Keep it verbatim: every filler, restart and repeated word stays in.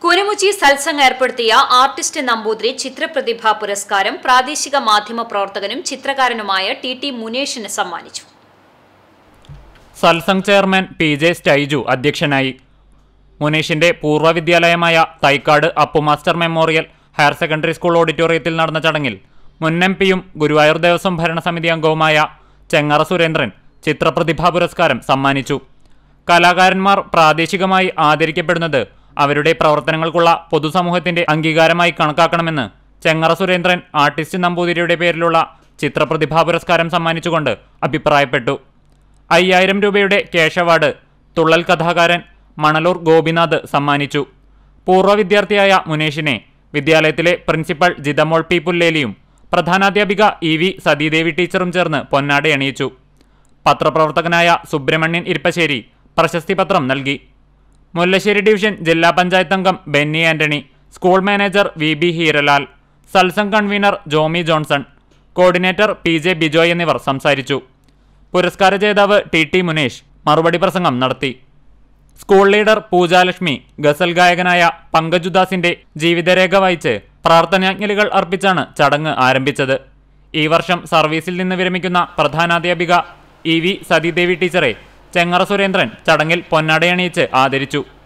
കുനുമുച്ചി സത്സംഗ് ഏർപ്പെടുത്തിയ ആർട്ടിസ്റ്റ് നമ്പൂതിരി ചിത്രപ്രതിഭാ പുരസ്കാരം പ്രാദേശിക മാധ്യമ പ്രവർത്തകനും ചിത്രകാരനുമായ ടി ടി മുനേഷിന് സമ്മാനിച്ചു. Satsang chairman P J Staiju അധ്യക്ഷനായി. മുനേഷിന്റെ പൂർവ്വ വിദ്യാലയമായ Thaikkad Appu master memorial higher secondary school ഓഡിറ്റോറിയത്തിൽ നടന്ന ചടങ്ങിൽ മുൻ എം പിയും ഗുരുവായൂർ ദേവസ്വം ഭരണസമിതി അംഗവുമായ ചെങ്ങറ സുരേന്ദ്രൻ ചിത്രപ്രതിഭാ പുരസ്കാരം സമ്മാനിച്ചു. കലാകാരന്മാർ പ്രാദേശികമായി ആദരിക്കപ്പെടുന്നത് അവരുടെ പ്രവർത്തനങ്ങൾക്കുള്ള പൊതുസമൂഹത്തിന്റെ അംഗീകാരമായി കണക്കാക്കണമെന്ന് ചെങ്ങറ സുരേന്ദ്രൻ ആർട്ടിസ്റ്റ് നമ്പൂതിരിയുടെ പേരിലുള്ള ചിത്രപ്രതിഭാ പുരസ്കാരം സമ്മാനിച്ചുകൊണ്ട് അഭിപ്രായപ്പെട്ടു. അയ്യായിരം രൂപയുടെ ക്യാഷ് അവാർഡ് തുള്ളൽ കഥാകാരൻ മണലൂർ ഗോപിനാഥ് സമ്മാനിച്ചു. പൂർവ്വ വിദ്യാർത്ഥിയായ മുനേഷിനെ വിദ്യാലയത്തിലെ പ്രിൻസിപ്പൽ ജിതമോൾ പി പുല്ലേലിയും പ്രധാനാധ്യാപിക ഇ വി സതീദേവി ടീച്ചറും ചേർന്ന് പൊന്നാടയണിയിച്ചു. പത്രപ്രവർത്തകനായ സുബ്രഹ്മണ്യൻ ഇരിപ്പശ്ശേരി പ്രശസ്തി പത്രം നൽകി. മുല്ലശ്ശേരി ഡിവിഷൻ ജില്ലാ പഞ്ചായത്ത് അംഗം Benny Antony, school manager V B Heeralal, Satsang convener Jomi Johnson, coordinator P J Bijoy എന്നിവർ സംസാരിച്ചു. പുരസ്കാര ജേതാവ് ടി ടി മുനേഷ് മറുപടി പ്രസംഗം നടത്തി. സ്കൂൾ ലീഡർ പൂജാലക്ഷ്മി ഗസൽ ഗായകനായ പങ്കജുദാസിന്റെ ജീവിതരേഖ വായിച്ച് പ്രാർത്ഥനാഞ്ജലികൾ അർപ്പിച്ചാണ് ചടങ്ങ് ആരംഭിച്ചത്. ഈ വർഷം സർവീസിൽ നിന്ന് വിരമിക്കുന്ന പ്രധാനാധ്യാപിക ഇ വി സതീദേവി ടീച്ചറെ ചെങ്ങറ സുരേന്ദ്രൻ ചടങ്ങിൽ പൊന്നാടയണിയിച്ച് ആദരിച്ചു.